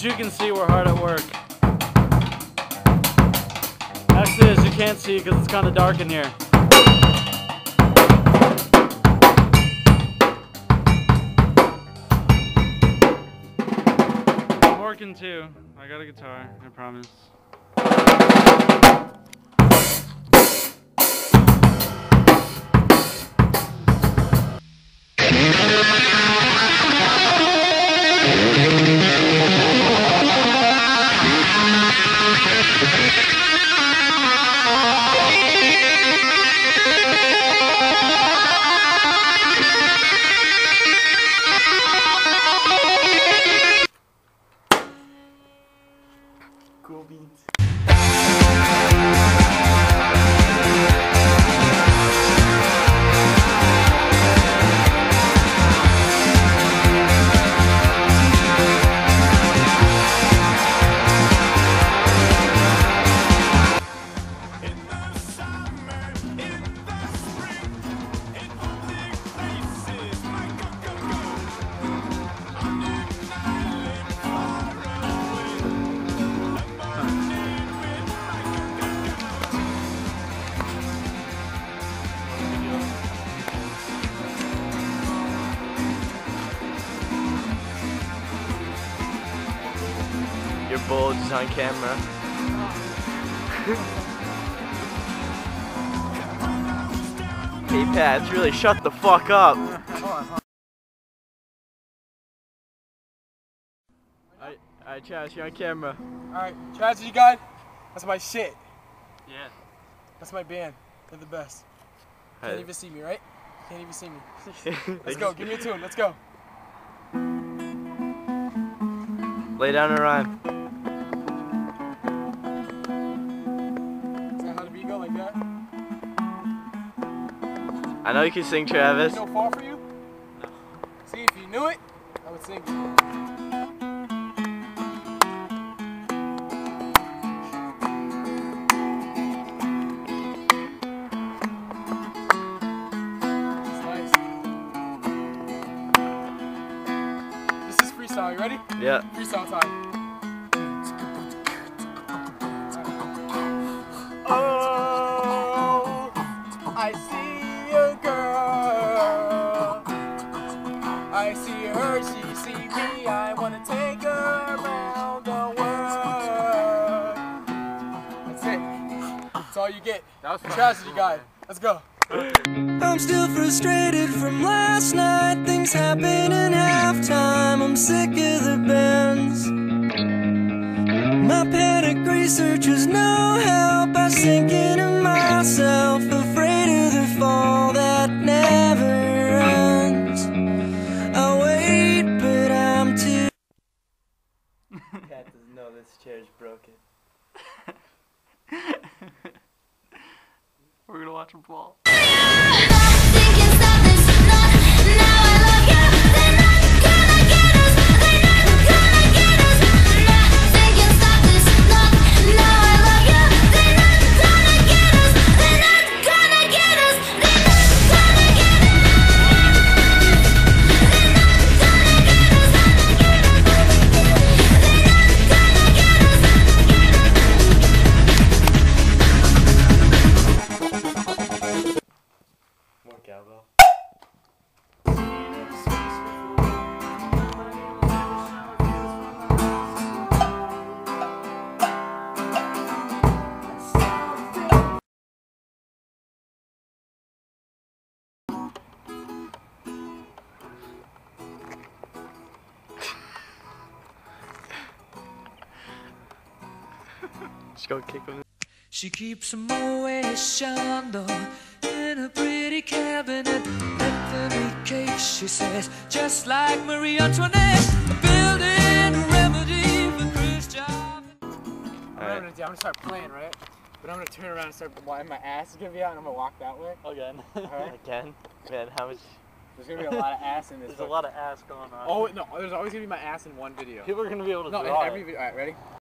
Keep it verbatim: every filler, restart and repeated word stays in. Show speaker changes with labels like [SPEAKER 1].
[SPEAKER 1] you can see, we're hard at work. Actually, as you can't see, because it's kind of dark in here. I'm working too. I got a guitar, I promise.
[SPEAKER 2] Cool beans.
[SPEAKER 3] Your bulge is on camera. Hey Pat, really shut the fuck up. Alright, alright Chaz, you're on camera.
[SPEAKER 2] Alright, Tragedy God, that's my shit.
[SPEAKER 1] Yeah.
[SPEAKER 2] That's my band. They're the best. Can't
[SPEAKER 3] Hey.
[SPEAKER 2] even see me, right? Can't even see me. Let's go, give me a tune, let's go.
[SPEAKER 3] Lay down a rhyme.
[SPEAKER 2] Is that how the beat go, like that?
[SPEAKER 3] I know you can sing, Travis.
[SPEAKER 2] No fall for you? No. See, if you knew it, I would sing. Freestyle, you ready?
[SPEAKER 3] Yeah.
[SPEAKER 2] Freestyle time. Oh, I see a girl. I see her, she see me. I wanna take her around the world. That's it. That's all you get. That was Tragedy Guy. Let's go.
[SPEAKER 4] I'm still frustrated from last night. Things happen in halftime. I'm sick of the bends. My panic research is no help. I sink into myself, afraid of the fall that never ends. I wait, but I'm too.
[SPEAKER 3] Pat doesn't know this chair's broken.
[SPEAKER 1] We're gonna watch him fall.
[SPEAKER 3] More cowbell. Just go kick him.
[SPEAKER 4] She keeps a Moet Chandon in a pretty cabinet. Anthony cake, she says, just like Marie Antoinette. Building a remedy for Christian.
[SPEAKER 2] I'm gonna, I'm gonna start playing, right? But I'm gonna turn around and start. Well, my ass is gonna be out, and I'm gonna walk that way.
[SPEAKER 1] Again.
[SPEAKER 2] Alright.
[SPEAKER 3] Again? Man, how much?
[SPEAKER 2] There's gonna be a lot of ass in this.
[SPEAKER 1] There's a lot of ass going on.
[SPEAKER 2] Oh no, there's always gonna be my ass in one video.
[SPEAKER 1] People are gonna be able to
[SPEAKER 2] No, in
[SPEAKER 1] draw
[SPEAKER 2] every
[SPEAKER 1] it.
[SPEAKER 2] video. Alright, ready?